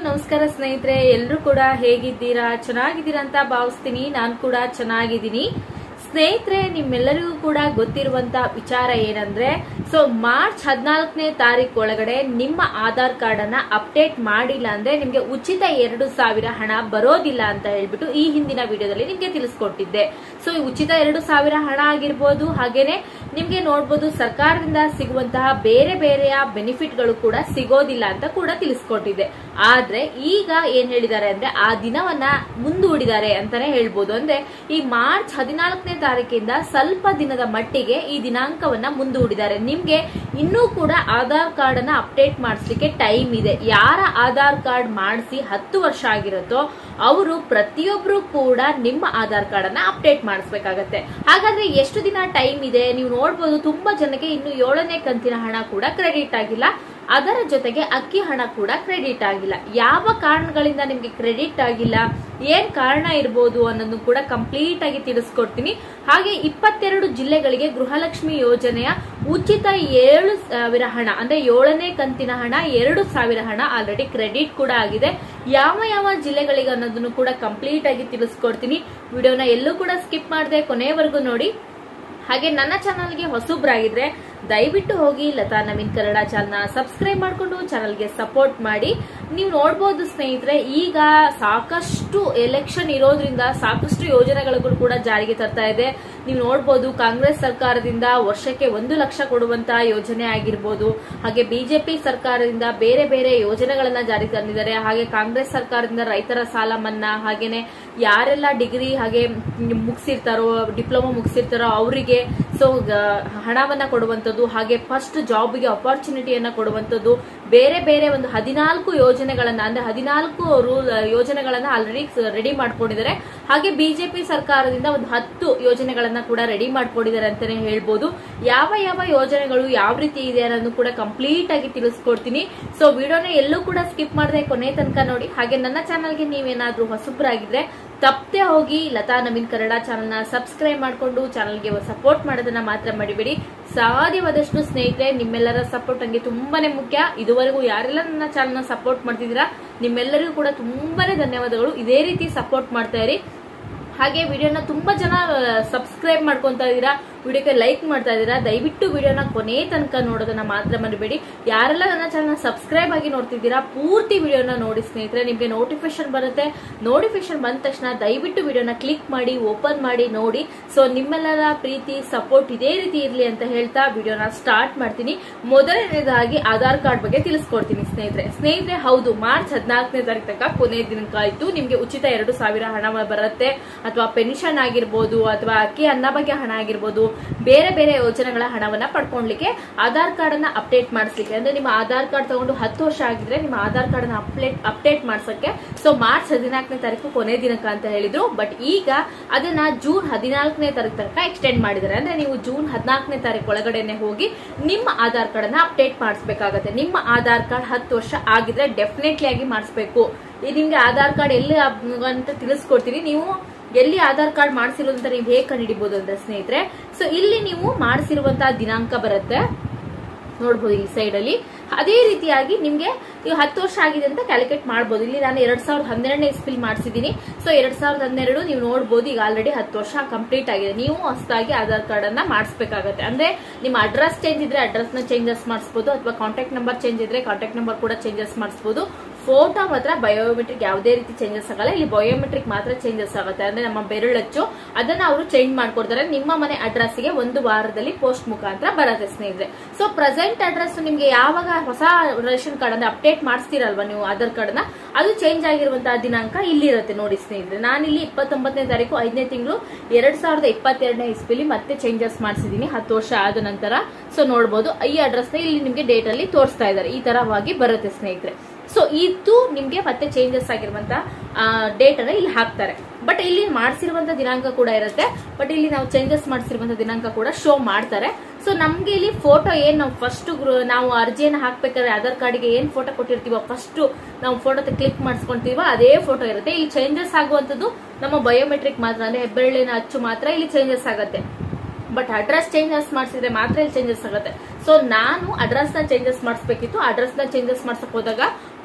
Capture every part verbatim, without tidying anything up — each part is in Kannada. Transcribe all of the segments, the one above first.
ನಮಸ್ಕಾರ ಸ್ನೇಹಿತರೆ, ಎಲ್ಲರೂ ಕೂಡ ಹೇಗಿದ್ದೀರಾ? ಚೆನ್ನಾಗಿದ್ದೀರಾ ಅಂತ ಭಾವಿಸ್ತೀನಿ. ನಾನು ಕೂಡ ಚೆನ್ನಾಗಿದ್ದೀನಿ ಸ್ನೇಹಿತರೆ. ನಿಮ್ಮೆಲ್ಲರಿಗೂ ಕೂಡ ಗೊತ್ತಿರುವಂತ ವಿಚಾರ ಏನಂದ್ರೆ, ಸೊ ಮಾರ್ಚ್ ಹದಿನಾಲ್ಕನೇ ತಾರೀಕು ಒಳಗಡೆ ನಿಮ್ಮ ಆಧಾರ್ ಕಾರ್ಡ್ ಅನ್ನ ಅಪ್ಡೇಟ್ ಮಾಡಿಲ್ಲ ಅಂದ್ರೆ ನಿಮ್ಗೆ ಉಚಿತ ಎರಡು ಸಾವಿರ ಹಣ ಬರೋದಿಲ್ಲ ಅಂತ ಹೇಳ್ಬಿಟ್ಟು ಈ ಹಿಂದಿನ ವಿಡಿಯೋದಲ್ಲಿ ನಿಮ್ಗೆ ತಿಳಿಸ್ಕೊಟ್ಟಿದ್ದೆ. ಸೊ ಈ ಉಚಿತ ಎರಡು ಸಾವಿರ ಹಣ ಆಗಿರ್ಬೋದು, ಹಾಗೇನೆ ನಿಮ್ಗೆ ನೋಡ್ಬೋದು ಸರ್ಕಾರದಿಂದ ಸಿಗುವಂತಹ ಬೇರೆ ಬೇರೆಯ ಬೆನಿಫಿಟ್ಗಳು ಕೂಡ ಸಿಗೋದಿಲ್ಲ ಅಂತ ಕೂಡ ತಿಳಿಸ್ಕೊಟ್ಟಿದ್ದೆ. ಆದ್ರೆ ಈಗ ಏನ್ ಹೇಳಿದ್ದಾರೆ ಅಂದ್ರೆ ಆ ದಿನವನ್ನ ಮುಂದೂಡಿದ್ದಾರೆ ಅಂತಾನೆ ಹೇಳ್ಬೋದು. ಅಂದ್ರೆ ಈ ಮಾರ್ಚ್ ಹದಿನಾಲ್ಕನೇ ತಾರೀಕಿಂದ ಸ್ವಲ್ಪ ದಿನದ ಮಟ್ಟಿಗೆ ಈ ದಿನಾಂಕವನ್ನ ಮುಂದೂಡಿದ್ದಾರೆ. ನಿಮ್ಗೆ ಇನ್ನೂ ಕೂಡ ಆಧಾರ್ ಕಾರ್ಡ್ ಅನ್ನ ಅಪ್ಡೇಟ್ ಮಾಡಿಸ್ಲಿಕ್ಕೆ ಟೈಮ್ ಇದೆ. ಯಾರ ಆಧಾರ್ ಕಾರ್ಡ್ ಮಾಡಿಸಿ ಹತ್ತು ವರ್ಷ ಆಗಿರುತ್ತೋ ಅವರು ಪ್ರತಿಯೊಬ್ರು ಕೂಡ ನಿಮ್ಮ ಆಧಾರ್ ಕಾರ್ಡ್ ಅನ್ನ ಅಪ್ಡೇಟ್ ಮಾಡಿಸ್ಬೇಕಾಗತ್ತೆ. ಹಾಗಾದ್ರೆ ಎಷ್ಟು ದಿನ ಟೈಮ್ ಇದೆ? ನೀವು ನೋಡ್ಬೋದು, ತುಂಬಾ ಜನಕ್ಕೆ ಇನ್ನು ಏಳನೇ ಕಂತಿನ ಹಣ ಕೂಡ ಕ್ರೆಡಿಟ್ ಆಗಿಲ್ಲ. ಅದರ ಜೊತೆಗೆ ಅಕ್ಕಿ ಹಣ ಕೂಡ ಕ್ರೆಡಿಟ್ ಆಗಿಲ್ಲ. ಯಾವ ಕಾರಣಗಳಿಂದ ನಿಮ್ಗೆ ಕ್ರೆಡಿಟ್ ಆಗಿಲ್ಲ, ಏನ್ ಕಾರಣ ಇರಬಹುದು ಅನ್ನೋದು ಕೂಡ ಕಂಪ್ಲೀಟ್ ಆಗಿ ತಿಳಿಸ್ಕೊಡ್ತೀನಿ. ಹಾಗೆ ಇಪ್ಪತ್ತೆರಡು ಜಿಲ್ಲೆಗಳಿಗೆ ಗೃಹಲಕ್ಷ್ಮಿ ಯೋಜನೆಯ ಉಚಿತ ಏಳು ಸಾವಿರ ಹಣ ಅಂದ್ರೆ ಏಳನೇ ಕಂತಿನ ಹಣ ಎರಡು ಸಾವಿರ ಹಣ ಆಲ್ರೆಡಿ ಕ್ರೆಡಿಟ್ ಕೂಡ ಆಗಿದೆ. ಯಾವ ಯಾವ ಜಿಲ್ಲೆಗಳಿಗೆ ಅನ್ನೋದನ್ನು ಕೂಡ ಕಂಪ್ಲೀಟ್ ಆಗಿ ತಿಳಿಸ್ಕೊಡ್ತೀನಿ. ವಿಡಿಯೋನ ಎಲ್ಲೂ ಕೂಡ ಸ್ಕಿಪ್ ಮಾಡದೆ ಕೊನೆಯವರೆಗೂ ನೋಡಿ. ಹಾಗೆ ನನ್ನ ಚಾನಲ್ಗೆ ಹೊಸಬ್ರಾಗಿದ್ರೆ ದಯವಿಟ್ಟು ಹೋಗಿ ಲತಾ ನವೀನ್ ಕನ್ನಡ ಚಾನಲ್ನ ಸಬ್ಸ್ಕ್ರೈಬ್ ಮಾಡಿಕೊಂಡು ಚಾನಲ್ಗೆ ಸಪೋರ್ಟ್ ಮಾಡಿ. ನೀವು ನೋಡಬಹುದು ಸ್ನೇಹಿತರೆ, ಈಗ ಸಾಕಷ್ಟು ಎಲೆಕ್ಷನ್ ಇರೋದ್ರಿಂದ ಸಾಕಷ್ಟು ಯೋಜನೆಗಳು ಕೂಡ ಜಾರಿಗೆ ತರ್ತಾ ಇದೆ. ನೀವು ನೋಡಬಹುದು, ಕಾಂಗ್ರೆಸ್ ಸರ್ಕಾರದಿಂದ ವರ್ಷಕ್ಕೆ ಒಂದು ಲಕ್ಷ ಕೊಡುವಂತಹ ಯೋಜನೆ ಆಗಿರ್ಬೋದು, ಹಾಗೆ ಬಿಜೆಪಿ ಸರ್ಕಾರದಿಂದ ಬೇರೆ ಬೇರೆ ಯೋಜನೆಗಳನ್ನ ಜಾರಿಗೆ ತಂದಿದ್ದಾರೆ. ಹಾಗೆ ಕಾಂಗ್ರೆಸ್ ಸರ್ಕಾರದಿಂದ ರೈತರ ಸಾಲ ಮನ್ನಾ, ಹಾಗೇನೆ ಯಾರೆಲ್ಲ ಡಿಗ್ರಿ ಹಾಗೆ ಮುಗಿಸಿರ್ತಾರೋ, ಡಿಪ್ಲೊಮಾ ಮುಗಿಸಿರ್ತಾರೋ ಅವರಿಗೆ ಸೊ ಹಣವನ್ನ ಕೊಡುವಂಥದ್ದು, ಹಾಗೆ ಫಸ್ಟ್ ಜಾಬ್ಗೆ ಅಪಾರ್ಚುನಿಟಿಯನ್ನ ಕೊಡುವಂಥದ್ದು, ಬೇರೆ ಬೇರೆ ಒಂದು ಹದಿನಾಲ್ಕು ಯೋಜನೆಗಳನ್ನ ಅಂದ್ರೆ ಹದಿನಾಲ್ಕು ರೂಲ್ ಯೋಜನೆಗಳನ್ನ ಆಲ್ರೆಡಿ ರೆಡಿ ಮಾಡ್ಕೊಂಡಿದ್ದಾರೆ. ಹಾಗೆ ಬಿಜೆಪಿ ಸರ್ಕಾರದಿಂದ ಒಂದು ಹತ್ತು ಯೋಜನೆಗಳನ್ನ ಕೂಡ ರೆಡಿ ಮಾಡ್ಕೊಂಡಿದ್ದಾರೆ ಅಂತಾನೆ ಹೇಳ್ಬೋದು. ಯಾವ ಯಾವ ಯೋಜನೆಗಳು ಯಾವ ರೀತಿ ಇದೆ ಅನ್ನೋದು ಕೂಡ ಕಂಪ್ಲೀಟ್ ಆಗಿ ತಿಳಿಸ್ಕೊಡ್ತೀನಿ. ಸೊ ವಿಡಿಯೋನ ಎಲ್ಲೂ ಕೂಡ ಸ್ಕಿಪ್ ಮಾಡದೆ ಕೊನೆ ತನಕ ನೋಡಿ. ಹಾಗೆ ನನ್ನ ಚಾನಲ್ಗೆ ನೀವೇನಾದ್ರೂ ಹೊಸಬ್ರಾಗಿದ್ರೆ ತಪ್ಪದೆ ಹೋಗಿ ಲತಾ ನವೀನ್ ಕನ್ನಡ ಚಾನಲ್ನ ಸಬ್ಸ್ಕ್ರೈಬ್ ಮಾಡಿಕೊಂಡು ಚಾನಲ್ಗೆ ಸಪೋರ್ಟ್ ಮಾಡೋದನ್ನ ಮಾತ್ರ ಮಾಡಿಬಿಡಿ. ಸಾಧ್ಯವಾದಷ್ಟು ಸ್ನೇಹಿತರೆ, ನಿಮ್ಮೆಲ್ಲರ ಸಪೋರ್ಟ್ ನನಗೆ ತುಂಬಾನೇ ಮುಖ್ಯ. ಇದುವರೆಗೂ ಯಾರೆಲ್ಲ ನನ್ನ ಚಾನಲ್ನ ಸಪೋರ್ಟ್ ಮಾಡ್ತಿದ್ದೀರಾ ನಿಮ್ಮೆಲ್ಲರಿಗೂ ಕೂಡ ತುಂಬಾನೇ ಧನ್ಯವಾದಗಳು. ಇದೇ ರೀತಿ ಸಪೋರ್ಟ್ ಮಾಡ್ತಾ ಇರಿ. ಹಾಗೆ ವಿಡಿಯೋನ ತುಂಬಾ ಜನ ಸಬ್ಸ್ಕ್ರೈಬ್ ಮಾಡ್ಕೊಂತಾ ಇದೀರಾ, ವಿಡಿಯೋಕ್ಕೆ ಲೈಕ್ ಮಾಡ್ತಾ ಇದೀರಾ. ದಯವಿಟ್ಟು ವಿಡಿಯೋನ ಕೊನೆ ತನಕ ನೋಡೋದನ್ನ ಮಾತ್ರ ಮರಿಬೇಡಿ. ಯಾರೆಲ್ಲ ನನ್ನ ಚಾನಲ್ ಸಬ್ಸ್ಕ್ರೈಬ್ ಆಗಿ ನೋಡ್ತಿದ್ದೀರಾ ಪೂರ್ತಿ ವಿಡಿಯೋನ ನೋಡಿ ಸ್ನೇಹಿತರೆ, ನಿಮ್ಗೆ ನೋಟಿಫಿಕೇಶನ್ ಬರುತ್ತೆ. ನೋಟಿಫಿಕೇಶನ್ ಬಂದ ತಕ್ಷಣ ದಯವಿಟ್ಟು ವಿಡಿಯೋನ ಕ್ಲಿಕ್ ಮಾಡಿ ಓಪನ್ ಮಾಡಿ ನೋಡಿ. ಸೊ ನಿಮ್ಮೆಲ್ಲರ ಪ್ರೀತಿ ಸಪೋರ್ಟ್ ಇದೇ ರೀತಿ ಇರ್ಲಿ ಅಂತ ಹೇಳ್ತಾ ವಿಡಿಯೋನ ಸ್ಟಾರ್ಟ್ ಮಾಡ್ತೀನಿ. ಮೊದಲನೇದಾಗಿ ಆಧಾರ್ ಕಾರ್ಡ್ ಬಗ್ಗೆ ತಿಳಿಸ್ಕೊಡ್ತೀನಿ ಸ್ನೇಹಿತರೆ. ಸ್ನೇಹಿತರೆ ಹೌದು, ಮಾರ್ಚ್ ಹದಿನಾಲ್ಕನೇ ತಾರೀಕು ತನಕ ಕೊನೆ ದಿನಾಂಕ ಆಯ್ತು. ನಿಮ್ಗೆ ಉಚಿತ ಎರಡು ಸಾವಿರ ಹಣ ಬರುತ್ತೆ, ಅಥವಾ ಪೆನ್ಷನ್ ಆಗಿರ್ಬೋದು, ಅಥವಾ ಅಕ್ಕಿ ಅನ್ನಭಾಗ್ಯ ಹಣ ಆಗಿರ್ಬೋದು, ಬೇರೆ ಬೇರೆ ಯೋಜನೆಗಳ ಹಣವನ್ನ ಪಡ್ಕೊಳ್ಲಿಕ್ಕೆ ಆಧಾರ್ ಕಾರ್ಡ್ ಅನ್ನ ಅಪ್ಡೇಟ್ ಮಾಡಿಸ್ಲಿಕ್ಕೆ ಅಂದ್ರೆ ನಿಮ್ಮ ಆಧಾರ್ ಕಾರ್ಡ್ ತಗೊಂಡು ಹತ್ತು ವರ್ಷ ಆಗಿದ್ರೆ ನಿಮ್ಮ ಆಧಾರ್ ಕಾರ್ಡ್ ಅನ್ನ ಅಪ್ಡೇಟ್ ಅಪ್ಡೇಟ್ ಮಾಡ್ಸಕ್ಕೆ ಸೊ ಮಾರ್ಚ್ ಹದಿನಾಲ್ಕನೇ ತಾರೀಕು ಕೊನೆ ದಿನಾಂಕ ಅಂತ ಹೇಳಿದ್ರು. ಬಟ್ ಈಗ ಅದನ್ನ ಜೂನ್ ಹದಿನಾಲ್ಕನೇ ತಾರೀಕು ತನಕ ಎಕ್ಸ್ಟೆಂಡ್ ಮಾಡಿದ್ದಾರೆ. ಅಂದ್ರೆ ನೀವು ಜೂನ್ ಹದಿನಾಲ್ಕನೇ ತಾರೀಕು ಒಳಗಡೆನೆ ಹೋಗಿ ನಿಮ್ಮ ಆಧಾರ್ ಕಾರ್ಡ್ ಅನ್ನ ಅಪ್ಡೇಟ್ ಮಾಡಿಸ್ಬೇಕಾಗತ್ತೆ. ನಿಮ್ಮ ಆಧಾರ್ ಕಾರ್ಡ್ ಹತ್ತು ವರ್ಷ ಆಗಿದ್ರೆ ಡೆಫಿನೆಟ್ಲಿ ಆಗಿ ಮಾಡಿಸ್ಬೇಕು. ನಿಮ್ಗೆ ಆಧಾರ್ ಕಾರ್ಡ್ ಎಲ್ಲಿ ಅಂತ ತಿಳಿಸ್ಕೊಡ್ತೀನಿ. ನೀವು ಎಲ್ಲಿ ಆಧಾರ್ ಕಾರ್ಡ್ ಮಾಡಿಸಿರೋದಂತ ನೀವು ಹೇಗೆ ಕಂಡುಹಿಡಿಬಹುದು ಅಂದ್ರೆ ಸ್ನೇಹಿತರೆ, ಸೊ ಇಲ್ಲಿ ನೀವು ಮಾಡಿಸಿರುವಂತಹ ದಿನಾಂಕ ಬರುತ್ತೆ ನೋಡ್ಬೋದು ಈ ಸೈಡ್ ಅಲ್ಲಿ. ಅದೇ ರೀತಿಯಾಗಿ ನಿಮ್ಗೆ ಈಗ ಹತ್ತು ವರ್ಷ ಆಗಿದೆ ಅಂತ ಕ್ಯಾಲ್ಕುಲೇಟ್ ಮಾಡಬಹುದು. ಇಲ್ಲಿ ನಾನು ಎರಡ್ ಸಾವಿರದ ಹನ್ನೆರಡನೇ ಇಸ್ಪಿಲ್ ಮಾಡಿಸಿದೀನಿ. ಸೊ ಎರಡ್ ಸಾವಿರದ ಹನ್ನೆರಡು ನೀವು ನೋಡಬಹುದು, ಈಗ ಆಲ್ರೆಡಿ ಹತ್ತು ವರ್ಷ ಕಂಪ್ಲೀಟ್ ಆಗಿದೆ. ನೀವು ಹೊಸದಾಗಿ ಆಧಾರ್ ಕಾರ್ಡ್ ಅನ್ನ ಮಾಡಿಸ್ಬೇಕಾಗತ್ತೆ. ಅಂದ್ರೆ ನಿಮ್ಮ ಅಡ್ರೆಸ್ ಚೇಂಜ್ ಇದ್ರೆ ಅಡ್ರೆಸ್ ನ ಚೇಂಜಸ್ ಮಾಡಿಸಬಹುದು, ಅಥವಾ ಕಾಂಟ್ಯಾಕ್ಟ್ ನಂಬರ್ ಚೇಂಜ್ ಇದ್ರೆ ಕಾಂಟ್ಯಾಕ್ಟ್ ನಂಬರ್ ಕೂಡ ಚೇಂಜಸ್ ಮಾಡಿಸಬಹುದು. ಫೋಟೋ ಮಾತ್ರ ಬಯೋಮೆಟ್ರಿಕ್ ಯಾವುದೇ ರೀತಿ ಚೇಂಜಸ್ ಆಗಲ್ಲ. ಇಲ್ಲಿ ಬಯೋಮೆಟ್ರಿಕ್ ಮಾತ್ರ ಚೇಂಜಸ್ ಆಗುತ್ತೆ. ಅಂದ್ರೆ ನಮ್ಮ ಬೆರಳಚ್ಚು ಅದನ್ನ ಅವರು ಚೇಂಜ್ ಮಾಡ್ಕೊಡ್ತಾರೆ. ನಿಮ್ಮ ಮನೆ ಅಡ್ರೆಸ್ ಗೆ ಒಂದು ವಾರದಲ್ಲಿ ಪೋಸ್ಟ್ ಮುಖಾಂತರ ಬರುತ್ತೆ ಸ್ನೇಹಿತರೆ. ಸೊ ಪ್ರೆಸೆಂಟ್ ಅಡ್ರೆಸ್ ನಿಮ್ಗೆ ಯಾವಾಗ ಹೊಸ ರೇಷನ್ ಕಾರ್ಡ್ ಅಂದ್ರೆ ಅಪ್ಡೇಟ್ ಮಾಡಿಸ್ತೀರಲ್ವಾ ನೀವು ಆಧಾರ್ ಕಾರ್ಡ್ ನ, ಅದು ಚೇಂಜ್ ಆಗಿರುವಂತಹ ದಿನಾಂಕ ಇಲ್ಲಿರುತ್ತೆ ನೋಡಿ ಸ್ನೇಹಿತರೆ. ನಾನಿಲ್ಲಿ ಇಪ್ಪತ್ತೊಂಬತ್ತನೇ ತಾರೀಕು ಐದನೇ ತಿಂಗಳು ಎರಡ್ ಸಾವಿರದ ಇಪ್ಪತ್ತೆರಡನೇ ಇಸ್ಪಿಲಿ ಮತ್ತೆ ಚೇಂಜಸ್ ಮಾಡಿಸಿದೀನಿ ಹತ್ತು ವರ್ಷ ಆದ ನಂತರ. ಸೊ ನೋಡಬಹುದು ಈ ಅಡ್ರೆಸ್ ನ ಇಲ್ಲಿ ನಿಮ್ಗೆ ಡೇಟ್ ಅಲ್ಲಿ ತೋರಿಸ್ತಾ ಇದ್ದಾರೆ. ಈ ತರವಾಗಿ ಬರುತ್ತೆ ಸ್ನೇಹಿತರೆ. ಸೊ ಇದು ನಿಮ್ಗೆ ಮತ್ತೆ ಚೇಂಜಸ್ ಆಗಿರುವಂತ ಡೇಟ್ ಅನ್ನ ಇಲ್ಲಿ ಹಾಕ್ತಾರೆ. ಬಟ್ ಇಲ್ಲಿ ಮಾಡಿಸಿರುವಂತ ದಿನಾಂಕ ಕೂಡ ಇರುತ್ತೆ. ಬಟ್ ಇಲ್ಲಿ ನಾವು ಚೇಂಜಸ್ ಮಾಡಿಸಿರುವಂತ ದಿನಾಂಕ ಕೂಡ ಶೋ ಮಾಡ್ತಾರೆ. ಸೊ ನಮ್ಗೆ ಇಲ್ಲಿ ಫೋಟೋ ಏನ್ ನಾವು ಫಸ್ಟ್ ನಾವು ಅರ್ಜಿಯನ್ನು ಹಾಕ್ಬೇಕಾದ್ರೆ ಆಧಾರ್ ಕಾರ್ಡ್ಗೆ ಏನ್ ಫೋಟೋ ಕೊಟ್ಟಿರ್ತೀವೋ ಫಸ್ಟ್ ನಾವು ಫೋಟೋ ಕ್ಲಿಕ್ ಮಾಡಿಸ್ಕೊಂತೀವೋ ಅದೇ ಫೋಟೋ ಇರುತ್ತೆ. ಇಲ್ಲಿ ಚೇಂಜಸ್ ಆಗುವಂತದ್ದು ನಮ್ಮ ಬಯೋಮೆಟ್ರಿಕ್ ಮಾತ್ರ, ಅಂದ್ರೆ ಹೆಬ್ಬೆರಳಿನ ಅಚ್ಚು ಮಾತ್ರ ಇಲ್ಲಿ ಚೇಂಜಸ್ ಆಗುತ್ತೆ. ಬಟ್ ಅಡ್ರೆಸ್ ಚೇಂಜಸ್ ಮಾಡಿಸಿದ್ರೆ ಮಾತ್ರ ಇಲ್ಲಿ ಚೇಂಜಸ್ ಆಗುತ್ತೆ. ಸೊ ನಾನು ಅಡ್ರೆಸ್ ನ ಚೇಂಜಸ್ ಮಾಡಿಸ್ಬೇಕಿತ್ತು. ಅಡ್ರೆಸ್ ನ ಚೇಂಜಸ್ ಮಾಡ್ಸಕ್ ಹೋದಾಗ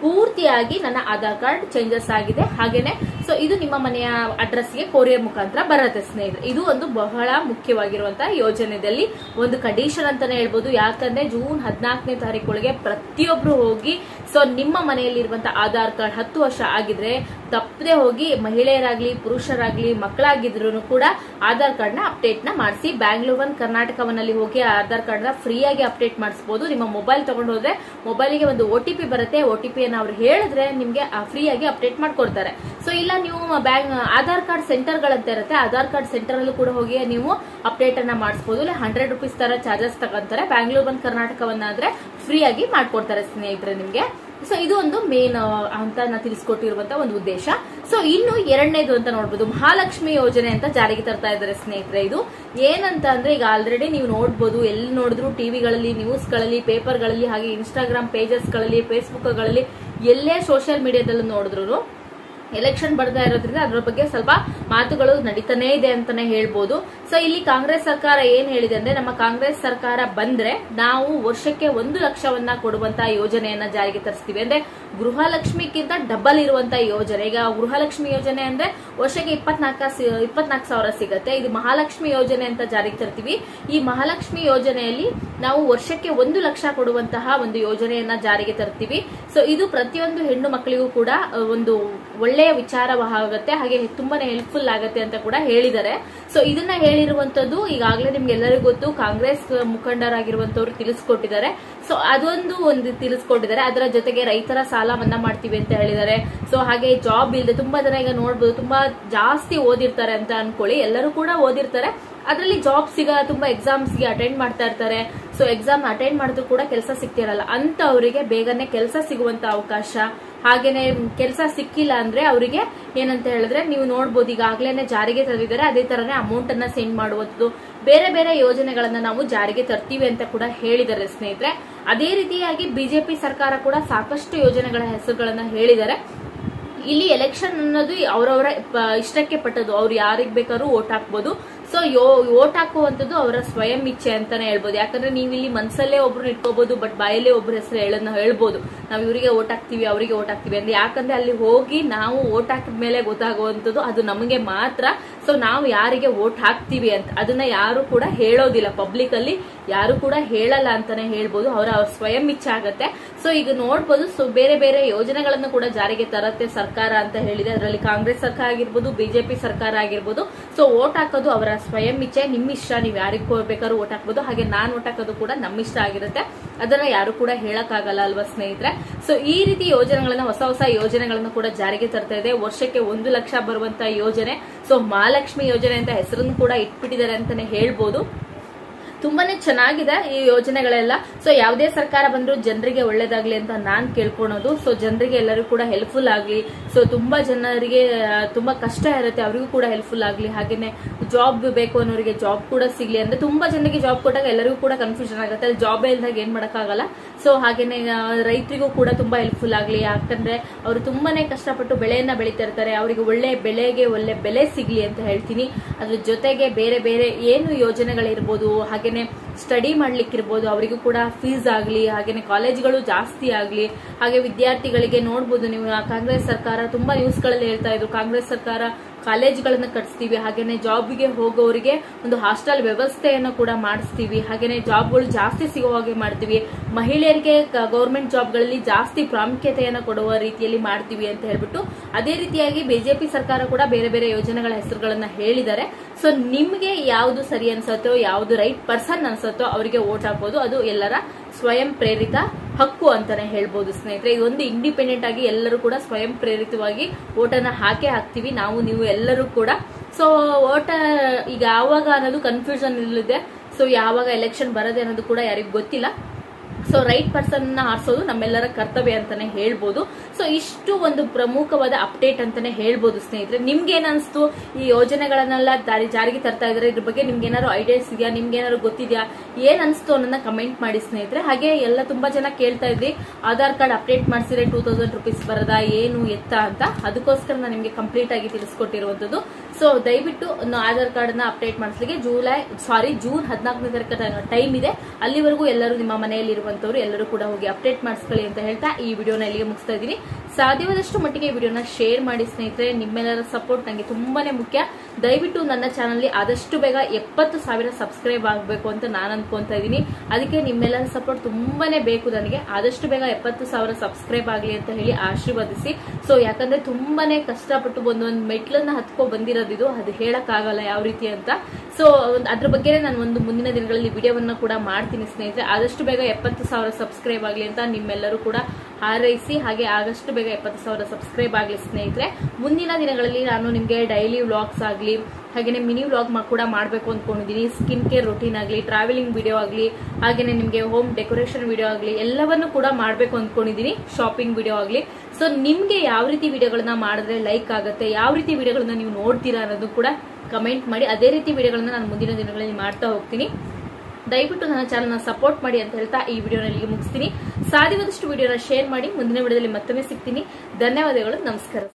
ಪೂರ್ತಿಯಾಗಿ ನನ್ನ ಆಧಾರ್ ಕಾರ್ಡ್ ಚೇಂಜಸ್ ಆಗಿದೆ. ಹಾಗೇನೆ ಸೊ ಇದು ನಿಮ್ಮ ಮನೆಯ ಅಡ್ರೆಸ್ಗೆ ಕೊರಿಯರ್ ಮುಖಾಂತರ ಬರುತ್ತೆ ಸ್ನೇಹಿತರೆ. ಇದು ಒಂದು ಬಹಳ ಮುಖ್ಯವಾಗಿರುವಂತಹ ಯೋಜನೆಯಲ್ಲಿ ಒಂದು ಕಂಡೀಷನ್ ಅಂತಾನೆ ಹೇಳ್ಬೋದು. ಯಾಕಂದ್ರೆ ಜೂನ್ ಹದಿನಾಲ್ಕನೇ ತಾರೀಕೊಳಗೆ ಪ್ರತಿಯೊಬ್ರು ಹೋಗಿ ಸೊ ನಿಮ್ಮ ಮನೆಯಲ್ಲಿರುವಂತಹ ಆಧಾರ್ ಕಾರ್ಡ್ ಹತ್ತು ವರ್ಷ ಆಗಿದ್ರೆ ತಪ್ಪದೆ ಹೋಗಿ ಮಹಿಳೆಯರಾಗ್ಲಿ ಪುರುಷರಾಗ್ಲಿ ಮಕ್ಕಳಾಗಿದ್ರು ಕೂಡ ಆಧಾರ್ ಕಾರ್ಡ್ ನ ಅಪ್ಡೇಟ್ ನ ಮಾಡಿಸಿ. ಬ್ಯಾಂಗ್ಳೂರ್ ಒನ್ ಕರ್ನಾಟಕವನ್ನಲ್ಲಿ ಹೋಗಿ ಆಧಾರ್ ಕಾರ್ಡ್ ನ ಫ್ರೀ ಆಗಿ ಅಪ್ಡೇಟ್ ಮಾಡಿಸಬಹುದು. ನಿಮ್ಮ ಮೊಬೈಲ್ ತಗೊಂಡು ಹೋದ್ರೆ ಮೊಬೈಲ್ಗೆ ಒಂದು ಒ ಟಿ ಪಿ ಬರುತ್ತೆ. ಒ ಟಿ ಪಿ ಅವ್ರು ಹೇಳಿದ್ರೆ ನಿಮ್ಗೆ ಫ್ರೀ ಆಗಿ ಅಪ್ಡೇಟ್ ಮಾಡ್ಕೊಡ್ತಾರೆ. ಸೊ ಇಲ್ಲ ನೀವು ಬ್ಯಾಂಕ್ ಆಧಾರ್ ಕಾರ್ಡ್ ಸೆಂಟರ್ ಗಳಂತ ಇರುತ್ತೆ, ಆಧಾರ್ ಕಾರ್ಡ್ ಸೆಂಟರ್ ಅಲ್ಲೂ ಕೂಡ ಹೋಗಿ ನೀವು ಅಪ್ಡೇಟ್ ಅನ್ನ ಮಾಡಿಸಬಹುದು. ಇಲ್ಲ ಹಂಡ್ರೆಡ್ ರುಪೀಸ್ ತರ ಚಾರ್ಜಸ್ ತಗೊಂತಾರೆ. ಬ್ಯಾಂಗ್ಳೂರ್ ಒನ್ ಕರ್ನಾಟಕವನ್ನಾದ್ರೆ ಫ್ರೀ ಆಗಿ ಮಾಡ್ಕೊಡ್ತಾರೆ ಸ್ನೇಹಿತರೆ ನಿಮ್ಗೆ. ಸೊ ಇದು ಒಂದು ಮೇನ್ ಅಂತ ನಾ ತಿಳಿಸ್ಕೊಟ್ಟಿರುವಂತಹ ಒಂದು ಉದ್ದೇಶ. ಸೊ ಇನ್ನು ಎರಡನೇದು ಅಂತ ನೋಡ್ಬೋದು, ಮಹಾಲಕ್ಷ್ಮಿ ಯೋಜನೆ ಅಂತ ಜಾರಿಗೆ ತರ್ತಾ ಇದ್ದಾರೆ ಸ್ನೇಹಿತರೆ. ಇದು ಏನಂತ ಅಂದ್ರೆ ಈಗ ಆಲ್ರೆಡಿ ನೀವು ನೋಡ್ಬೋದು, ಎಲ್ಲಿ ನೋಡಿದ್ರು ಟಿವಿಗಳಲ್ಲಿ, ನ್ಯೂಸ್ ಗಳಲ್ಲಿ, ಪೇಪರ್ ಗಳಲ್ಲಿ, ಹಾಗೆ ಇನ್ಸ್ಟಾಗ್ರಾಮ್ ಪೇಜಸ್ ಗಳಲ್ಲಿ, ಫೇಸ್ಬುಕ್ ಗಳಲ್ಲಿ, ಎಲ್ಲೇ ಸೋಷಿಯಲ್ ಮೀಡಿಯಾದಲ್ಲಿ ನೋಡಿದ್ರು ಎಲೆಕ್ಷನ್ ಬರ್ತಾ ಇರೋದ್ರಿಂದ ಅದರ ಬಗ್ಗೆ ಸ್ವಲ್ಪ ಮಾತುಗಳು ನಡೀತಾನೆ ಇದೆ ಅಂತಾನೆ ಹೇಳ್ಬೋದು. ಸೊ ಇಲ್ಲಿ ಕಾಂಗ್ರೆಸ್ ಸರ್ಕಾರ ಏನ್ ಹೇಳಿದೆ ಅಂದ್ರೆ, ನಮ್ಮ ಕಾಂಗ್ರೆಸ್ ಸರ್ಕಾರ ಬಂದ್ರೆ ನಾವು ವರ್ಷಕ್ಕೆ ಒಂದು ಲಕ್ಷವನ್ನ ಕೊಡುವಂತಹ ಯೋಜನೆಯನ್ನ ಜಾರಿಗೆ ತರಿಸ್ತೀವಿ. ಅಂದ್ರೆ ಗೃಹಲಕ್ಷ್ಮಿಗಿಂತ ಡಬಲ್ ಇರುವಂತಹ ಯೋಜನೆ. ಈಗ ಗೃಹಲಕ್ಷ್ಮಿ ಯೋಜನೆ ಅಂದ್ರೆ ವರ್ಷಕ್ಕೆ ಇಪ್ಪತ್ನಾಲ್ಕ ಇಪ್ಪತ್ನಾಲ್ಕು ಸಾವಿರ ಸಿಗತ್ತೆ. ಇದು ಮಹಾಲಕ್ಷ್ಮಿ ಯೋಜನೆ ಅಂತ ಜಾರಿಗೆ ತರ್ತೀವಿ. ಈ ಮಹಾಲಕ್ಷ್ಮಿ ಯೋಜನೆಯಲ್ಲಿ ನಾವು ವರ್ಷಕ್ಕೆ ಒಂದು ಲಕ್ಷ ಕೊಡುವಂತಹ ಒಂದು ಯೋಜನೆಯನ್ನ ಜಾರಿಗೆ ತರ್ತೀವಿ. ಸೊ ಇದು ಪ್ರತಿಯೊಂದು ಹೆಣ್ಣು ಮಕ್ಕಳಿಗೂ ಕೂಡ ಒಂದು ಒಳ್ಳೆಯ ವಿಚಾರವಾಗುತ್ತೆ, ಹಾಗೆ ತುಂಬಾನೇ ಹೆಲ್ಪ್ಫುಲ್ ಆಗುತ್ತೆ ಅಂತ ಕೂಡ ಹೇಳಿದ್ದಾರೆ. ಸೊ ಇದನ್ನ ಹೇಳಿರುವಂತದ್ದು ಈಗಾಗಲೇ ನಿಮ್ಗೆ ಎಲ್ಲರಿಗೂ ಗೊತ್ತು, ಕಾಂಗ್ರೆಸ್ ಮುಖಂಡರಾಗಿರುವಂತವ್ರು ತಿಳಿಸ್ಕೊಟ್ಟಿದ್ದಾರೆ. ಸೊ ಅದೊಂದು ಒಂದು ತಿಳಿಸ್ಕೊಟ್ಟಿದ್ದಾರೆ. ಅದರ ಜೊತೆಗೆ ರೈತರ ಸಾಲ ಮನ್ನಾ ಮಾಡ್ತೀವಿ ಅಂತ ಹೇಳಿದ್ದಾರೆ. ಸೊ ಹಾಗೆ ಜಾಬ್ ಇಲ್ಲದೆ ತುಂಬಾ ಜನ ಈಗ ನೋಡ್ಬೋದು, ತುಂಬಾ ಜಾಸ್ತಿ ಓದಿರ್ತಾರೆ ಅಂತ ಅನ್ಕೊಳ್ಳಿ, ಎಲ್ಲರೂ ಕೂಡ ಓದಿರ್ತಾರೆ, ಅದರಲ್ಲಿ ಜಾಬ್ ಸಿಗ ತುಂಬಾ ಎಕ್ಸಾಮ್ಸ್ ಗೆ ಅಟೆಂಡ್ ಮಾಡ್ತಾ ಇರ್ತಾರೆ. ಸೊ ಎಕ್ಸಾಮ್ ಅಟೆಂಡ್ ಮಾಡಿದ್ರು ಕೂಡ ಕೆಲಸ ಸಿಗ್ತಿರಲ್ಲ ಅಂತ ಅವರಿಗೆ ಬೇಗನೆ ಕೆಲಸ ಸಿಗುವಂತ ಅವಕಾಶ. ಹಾಗೇನೆ ಕೆಲಸ ಸಿಕ್ಕಿಲ್ಲ ಅಂದ್ರೆ ಅವರಿಗೆ ಏನಂತ ಹೇಳಿದ್ರೆ ನೀವು ನೋಡ್ಬೋದು, ಈಗಾಗಲೇ ಜಾರಿಗೆ ತಂದಿದ್ದಾರೆ. ಅದೇ ತರನೇ ಅಮೌಂಟ್ ಅನ್ನ ಸೆಂಡ್ ಮಾಡುವಂಥದ್ದು, ಬೇರೆ ಬೇರೆ ಯೋಜನೆಗಳನ್ನ ನಾವು ಜಾರಿಗೆ ತರ್ತೀವಿ ಅಂತ ಕೂಡ ಹೇಳಿದ್ದಾರೆ ಸ್ನೇಹಿತರೆ. ಅದೇ ರೀತಿಯಾಗಿ ಬಿಜೆಪಿ ಸರ್ಕಾರ ಕೂಡ ಸಾಕಷ್ಟು ಯೋಜನೆಗಳ ಹೆಸರುಗಳನ್ನ ಹೇಳಿದ್ದಾರೆ. ಇಲ್ಲಿ ಎಲೆಕ್ಷನ್ ಅನ್ನೋದು ಅವರವರ ಇಷ್ಟಕ್ಕೆ ಪಟ್ಟದ್ದು, ಅವ್ರು ಯಾರಿಗ್ ಬೇಕಾದ್ರೂ ವೋಟ್ ಹಾಕ್ಬೋದು. ಸೊ ವೋಟ್ ಹಾಕುವಂಥದ್ದು ಅವರ ಸ್ವಯಂ ಇಚ್ಛೆ ಅಂತಾನೆ ಹೇಳ್ಬೋದು. ಯಾಕಂದ್ರೆ ನೀವು ಇಲ್ಲಿ ಮನಸ್ಸಲ್ಲೇ ಒಬ್ರು ಇಟ್ಕೋಬಹುದು, ಬಟ್ ಬಾಯಲ್ಲೇ ಒಬ್ರ ಹೆಸರು ಹೇಳೋದನ್ನ ಹೇಳ್ಬೋದು, ನಾವು ಇವರಿಗೆ ವೋಟ್ ಹಾಕ್ತಿವಿ ಅವರಿಗೆ ವೋಟ್ ಹಾಕ್ತಿವಿ ಅಂದ್ರೆ. ಯಾಕಂದ್ರೆ ಅಲ್ಲಿ ಹೋಗಿ ನಾವು ವೋಟ್ ಹಾಕಿದ ಮೇಲೆ ಗೊತ್ತಾಗುವಂಥದ್ದು ಅದು ನಮಗೆ ಮಾತ್ರ. ಸೊ ನಾವು ಯಾರಿಗೆ ವೋಟ್ ಹಾಕ್ತಿವಿ ಅಂತ ಅದನ್ನ ಯಾರು ಕೂಡ ಹೇಳೋದಿಲ್ಲ, ಪಬ್ಲಿಕ್ ಅಲ್ಲಿ ಯಾರು ಕೂಡ ಹೇಳಲ್ಲ ಅಂತಾನೆ ಹೇಳ್ಬೋದು. ಅವರ ಸ್ವಯಂ ಇಚ್ಛೆ ಆಗತ್ತೆ. ಸೊ ಈಗ ನೋಡ್ಬೋದು, ಸೊ ಬೇರೆ ಬೇರೆ ಯೋಜನೆಗಳನ್ನು ಕೂಡ ಜಾರಿಗೆ ತರತ್ತೆ ಸರ್ಕಾರ ಅಂತ ಹೇಳಿದೆ. ಅದರಲ್ಲಿ ಕಾಂಗ್ರೆಸ್ ಸರ್ಕಾರ ಆಗಿರ್ಬೋದು, ಬಿಜೆಪಿ ಸರ್ಕಾರ ಆಗಿರ್ಬೋದು. ಸೊ ವೋಟ್ ಹಾಕೋದು ಅವರ ಸ್ವಯಂ ಇಚ್ಛೆ, ನಿಮ್ಮ ಇಷ್ಟ, ನೀವು ಯಾರಿಗೂ ಬೇಕಾದ್ರೂ ವೋಟ್ ಹಾಕ್ಬೋದು. ಹಾಗೆ ನಾನ್ ವೋಟ್ ಹಾಕೋದು ಕೂಡ ನಮ್ಮ ಇಷ್ಟ ಆಗಿರುತ್ತೆ, ಅದನ್ನ ಯಾರು ಕೂಡ ಹೇಳಕ್ಕಾಗಲ್ಲ ಅಲ್ವಾ ಸ್ನೇಹಿತರೆ. ಸೊ ಈ ರೀತಿ ಯೋಜನೆಗಳನ್ನ, ಹೊಸ ಹೊಸ ಯೋಜನೆಗಳನ್ನ ಕೂಡ ಜಾರಿಗೆ ತರ್ತಾ ಇದೆ. ವರ್ಷಕ್ಕೆ ಒಂದು ಲಕ್ಷ ಬರುವಂತ ಯೋಜನೆ. ಸೊ ಮಹಾಲಕ್ಷ್ಮಿ ಯೋಜನೆ ಅಂತ ಹೆಸರನ್ನು ಕೂಡ ಇಟ್ಬಿಟ್ಟಿದ್ದಾರೆ ಅಂತಾನೆ ಹೇಳ್ಬೋದು. ತುಂಬಾನೇ ಚೆನ್ನಾಗಿದೆ ಈ ಯೋಜನೆಗಳೆಲ್ಲ. ಸೊ ಯಾವುದೇ ಸರ್ಕಾರ ಬಂದ್ರು ಜನರಿಗೆ ಒಳ್ಳೇದಾಗ್ಲಿ ಅಂತ ನಾನ್ ಕೇಳ್ಕೊಳೋದು. ಸೊ ಜನರಿಗೆ ಎಲ್ಲರಿಗೂ ಕೂಡ ಹೆಲ್ಪ್ಫುಲ್ ಆಗ್ಲಿ. ಸೊ ತುಂಬಾ ಜನರಿಗೆ ತುಂಬಾ ಕಷ್ಟ ಇರುತ್ತೆ, ಅವರಿಗೂ ಕೂಡ ಹೆಲ್ಪ್ಫುಲ್ ಆಗ್ಲಿ. ಹಾಗೇನೆ ಜಾಬ್ ಬೇಕು ಅನ್ನೋರಿಗೆ ಜಾಬ್ ಕೂಡ ಸಿಗ್ಲಿ. ಅಂದ್ರೆ ತುಂಬಾ ಜನರಿಗೆ ಜಾಬ್ ಕೊಟ್ಟಾಗ ಎಲ್ಲರಿಗೂ ಕೂಡ ಕನ್ಫ್ಯೂಷನ್ ಆಗುತ್ತೆ, ಅಲ್ಲಿ ಜಾಬ್ ಇಲ್ದಾಗ ಏನ್ ಮಾಡಕ್ಕಾಗಲ್ಲ. ಸೊ ಹಾಗೇನೆ ರೈತರಿಗೂ ಕೂಡ ತುಂಬಾ ಹೆಲ್ಪ್ಫುಲ್ ಆಗ್ಲಿ. ಯಾಕಂದ್ರೆ ಅವರು ತುಂಬಾನೇ ಕಷ್ಟಪಟ್ಟು ಬೆಳೆಯನ್ನ ಬೆಳೀತಾ ಇರ್ತಾರೆ, ಅವರಿಗೆ ಒಳ್ಳೆ ಬೆಳೆಗೆ ಒಳ್ಳೆ ಬೆಲೆ ಸಿಗ್ಲಿ ಅಂತ ಹೇಳ್ತೀನಿ. ಅದ್ರ ಜೊತೆಗೆ ಬೇರೆ ಬೇರೆ ಏನು ಯೋಜನೆಗಳಿರ್ಬೋದು, ಹಾಗೆ ಸ್ಟಡಿ ಮಾಡ್ಲಿಕ್ಕಿರ್ಬೋದು, ಅವರಿಗೂ ಕೂಡ ಫೀಸ್ ಆಗ್ಲಿ, ಹಾಗೇನೆ ಕಾಲೇಜ್ಗಳು ಜಾಸ್ತಿ ಆಗ್ಲಿ. ಹಾಗೆ ವಿದ್ಯಾರ್ಥಿಗಳಿಗೆ ನೋಡ್ಬೋದು ನೀವು, ಕಾಂಗ್ರೆಸ್ ಸರ್ಕಾರ ತುಂಬಾ ನ್ಯೂಸ್ ಗಳಲ್ಲಿ ಹೇಳ್ತಾ ಇದ್ರು, ಕಾಂಗ್ರೆಸ್ ಸರ್ಕಾರ ಕಾಲೇಜ್ಗಳನ್ನ ಕಟ್ಸ್ತೀವಿ, ಹಾಗೇನೆ ಜಾಬ್ಗೆ ಹೋಗೋರಿಗೆ ಒಂದು ಹಾಸ್ಟೆಲ್ ವ್ಯವಸ್ಥೆಯನ್ನು ಕೂಡ ಮಾಡಿಸ್ತೀವಿ, ಹಾಗೇನೆ ಜಾಬ್ಗಳು ಜಾಸ್ತಿ ಸಿಗೋ ಹಾಗೆ ಮಾಡ್ತೀವಿ, ಮಹಿಳೆಯರಿಗೆ ಗವರ್ಮೆಂಟ್ ಜಾಬ್ಗಳಲ್ಲಿ ಜಾಸ್ತಿ ಪ್ರಾಮುಖ್ಯತೆಯನ್ನು ಕೊಡುವ ರೀತಿಯಲ್ಲಿ ಮಾಡ್ತೀವಿ ಅಂತ ಹೇಳ್ಬಿಟ್ಟು ಅದೇ ರೀತಿಯಾಗಿ ಬಿಜೆಪಿ ಸರ್ಕಾರ ಕೂಡ ಬೇರೆ ಬೇರೆ ಯೋಜನೆಗಳ ಹೆಸರುಗಳನ್ನ ಹೇಳಿದ್ದಾರೆ. ಸೊ ನಿಮ್ಗೆ ಯಾವ್ದು ಸರಿ ಅನ್ಸತ್ತೋ, ಯಾವ್ದು ರೈಟ್ ಪರ್ಸನ್ ಅನ್ಸತ್ತೋ ಅವರಿಗೆ ವೋಟ್ ಹಾಕೋದು ಅದು ಎಲ್ಲರ ಸ್ವಯಂ ಪ್ರೇರಿತ ಹಕ್ಕು ಅಂತಾನೆ ಹೇಳ್ಬೋದು ಸ್ನೇಹಿತರೆ. ಇದೊಂದು ಇಂಡಿಪೆಂಡೆಂಟ್ ಆಗಿ ಎಲ್ಲರೂ ಕೂಡ ಸ್ವಯಂ ಪ್ರೇರಿತವಾಗಿ ವೋಟನ್ನ ಹಾಕೇ ಹಾಕ್ತಿವಿ, ನಾವು ನೀವು ಎಲ್ಲರೂ ಕೂಡ. ಸೊ ವೋಟ ಈಗ ಯಾವಾಗ ಅನ್ನೋದು ಕನ್ಫ್ಯೂಷನ್ ಇಲ್ಲಿದೆ. ಸೊ ಯಾವಾಗ ಎಲೆಕ್ಷನ್ ಬರೋದೆ ಅನ್ನೋದು ಕೂಡ ಯಾರಿಗೂ ಗೊತ್ತಿಲ್ಲ. ಸೊ ರೈಟ್ ಪರ್ಸನ್ ನ ಆರಿಸೋದು ನಮ್ಮೆಲ್ಲರ ಕರ್ತವ್ಯ ಅಂತಾನೆ ಹೇಳ್ಬೋದು. ಸೊ ಇಷ್ಟು ಒಂದು ಪ್ರಮುಖವಾದ ಅಪ್ಡೇಟ್ ಅಂತಾನೆ ಹೇಳ್ಬೋದು ಸ್ನೇಹಿತರೆ. ನಿಮ್ಗೆ ಏನ್ ಅನ್ಸ್ತು ಈ ಯೋಜನೆಗಳನ್ನೆಲ್ಲ ಜಾರಿಗೆ ತರ್ತಾ ಇದಾರೆ, ಇದ್ರ ಬಗ್ಗೆ ನಿಮ್ಗೆ ಏನಾದ್ರು ಐಡಿಯಾಸ್ ಇದೆಯಾ, ನಿಮ್ಗೆ ಏನಾದ್ರು ಗೊತ್ತಿದ್ಯಾ, ಏನ್ ಅನ್ಸ್ತು ಅನ್ನೋದನ್ನ ಕಮೆಂಟ್ ಮಾಡಿ ಸ್ನೇಹಿತರೆ. ಹಾಗೆ ಎಲ್ಲ ತುಂಬಾ ಜನ ಕೇಳ್ತಾ ಇದ್ರಿ ಆಧಾರ್ ಕಾರ್ಡ್ ಅಪ್ಡೇಟ್ ಮಾಡಿಸಿದ್ರೆ ಟೂ ತೌಸಂಡ್ ರುಪೀಸ್ ಬರದಾ ಏನು ಎತ್ತ ಅಂತ, ಅದಕ್ಕೋಸ್ಕರ ನಾನು ನಿಮ್ಗೆ ಕಂಪ್ಲೀಟ್ ಆಗಿ ತಿಳಿಸ್ಕೊಟ್ಟಿರುವಂತದ್ದು. ಸೊ ದಯವಿಟ್ಟು ಆಧಾರ್ ಕಾರ್ಡ್ ನ ಅಪ್ಡೇಟ್ ಮಾಡಿಸ್ಲಿಕ್ಕೆ ಜುಲೈ ಸಾರಿ ಜೂನ್ ಹದಿನಾಲ್ಕನೇ ತಾರೀಕು ಟೈಮ್ ಇದೆ. ಅಲ್ಲಿವರೆಗೂ ಎಲ್ಲರೂ ನಿಮ್ಮ ಮನೆಯಲ್ಲಿ ಇರುವಂತವ್ರು ಎಲ್ಲರೂ ಕೂಡ ಹೋಗಿ ಅಪ್ಡೇಟ್ ಮಾಡಿಸ್ಕೊಳ್ಳಿ ಅಂತ ಹೇಳ್ತಾ ಈ ವಿಡಿಯೋನ ಇಲ್ಲಿಗೆ ಮುಗಿಸ್ತಾ ಇದ್ದೀನಿ. ಸಾಧ್ಯವಾದಷ್ಟು ಮಟ್ಟಿಗೆ ಈ ವಿಡಿಯೋನ ಶೇರ್ ಮಾಡಿ ಸ್ನೇಹಿತರೆ. ನಿಮ್ಮೆಲ್ಲರ ಸಪೋರ್ಟ್ ನನಗೆ ತುಂಬಾನೇ ಮುಖ್ಯ. ದಯವಿಟ್ಟು ನನ್ನ ಚಾನಲ್ ಆದಷ್ಟು ಬೇಗ ಎಪ್ಪತ್ತು ಸಾವಿರ ಸಬ್ಸ್ಕ್ರೈಬ್ ಆಗಬೇಕು ಅಂತ ನಾನು ಅನ್ಕೊಂತಾ ಇದ್ದೀನಿ. ಅದಕ್ಕೆ ನಿಮ್ಮೆಲ್ಲರ ಸಪೋರ್ಟ್ ತುಂಬಾನೇ ಬೇಕು ನನಗೆ. ಆದಷ್ಟು ಬೇಗ ಎಪ್ಪತ್ತು ಸಾವಿರ ಸಬ್ಸ್ಕ್ರೈಬ್ ಆಗಲಿ ಅಂತ ಹೇಳಿ ಆಶೀರ್ವದಿಸಿ. ಸೊ ಯಾಕಂದ್ರೆ ತುಂಬಾನೇ ಕಷ್ಟಪಟ್ಟು ಒಂದೊಂದು ಮೆಟ್ಲನ್ನ ಹತ್ಕೊ ಬಂದಿರೋದಿದು, ಅದು ಹೇಳಕ್ ಆಗಲ್ಲ ಯಾವ ರೀತಿ ಅಂತ. ಸೊ ಅದ್ರ ಬಗ್ಗೆ ನಾನು ಒಂದು ಮುಂದಿನ ದಿನಗಳಲ್ಲಿ ವಿಡಿಯೋವನ್ನ ಕೂಡ ಮಾಡ್ತೀನಿ ಸ್ನೇಹಿತರೆ. ಆದಷ್ಟು ಬೇಗ ಎಪ್ಪತ್ತು ಸಾವಿರ ಸಬ್ಸ್ಕ್ರೈಬ್ ಆಗಲಿ ಅಂತ ನಿಮ್ಮೆಲ್ಲರೂ ಕೂಡ ಹಾರೈಸಿ. ಹಾಗೆ ಆಗಷ್ಟು ಬೇಗ ಎಪ್ಪತ್ತು ಸಾವಿರ ಸಬ್ಸ್ಕ್ರೈಬ್ ಆಗಲಿ ಸ್ನೇಹಿತರೆ. ಮುಂದಿನ ದಿನಗಳಲ್ಲಿ ನಾನು ನಿಮ್ಗೆ ಡೈಲಿ ವ್ಲಾಗ್ಸ್ ಆಗಲಿ ಹಾಗೇನೆ ಮಿನಿ ವ್ಲಾಗ್ ಕೂಡ ಮಾಡಬೇಕು ಅಂದ್ಕೊಂಡಿದ್ದೀನಿ. ಸ್ಕಿನ್ ಕೇರ್ ರೊಟೀನ್ ಆಗಲಿ, ಟ್ರಾವೆಲಿಂಗ್ ವಿಡಿಯೋ ಆಗಲಿ, ಹಾಗೇನೆ ನಿಮಗೆ ಹೋಮ್ ಡೆಕೋರೇಷನ್ ವಿಡಿಯೋ ಆಗಲಿ ಎಲ್ಲವನ್ನು ಕೂಡ ಮಾಡಬೇಕು ಅಂದ್ಕೊಂಡಿದ್ದೀನಿ. ಶಾಪಿಂಗ್ ವಿಡಿಯೋ ಆಗಲಿ. ಸೊ ನಿಮ್ಗೆ ಯಾವ ರೀತಿ ವಿಡಿಯೋಗಳನ್ನ ಮಾಡಿದ್ರೆ ಲೈಕ್ ಆಗುತ್ತೆ, ಯಾವ ರೀತಿ ವಿಡಿಯೋಗಳನ್ನ ನೀವು ನೋಡ್ತೀರಾ ಅನ್ನೋದು ಕೂಡ ಕಮೆಂಟ್ ಮಾಡಿ. ಅದೇ ರೀತಿ ವಿಡಿಯೋಗಳನ್ನ ನಾನು ಮುಂದಿನ ದಿನಗಳಲ್ಲಿ ಮಾಡ್ತಾ ಹೋಗ್ತೀನಿ. ದಯವಿಟ್ಟು ನನ್ನ ಚಾನಲ್ನ ಸಪೋರ್ಟ್ ಮಾಡಿ ಅಂತ ಹೇಳ್ತಾ ಈ ವಿಡಿಯೋನ ಇಲ್ಲಿಗೆ ಮುಗಿಸ್ತೀನಿ. ಸಾಧ್ಯವಾದಷ್ಟು ವಿಡಿಯೋನ ಶೇರ್ ಮಾಡಿ. ಮುಂದಿನ ವಿಡಿಯೋದಲ್ಲಿ ಮತ್ತೊಮ್ಮೆ ಸಿಗ್ತೀನಿ. ಧನ್ಯವಾದಗಳು. ನಮಸ್ಕಾರ.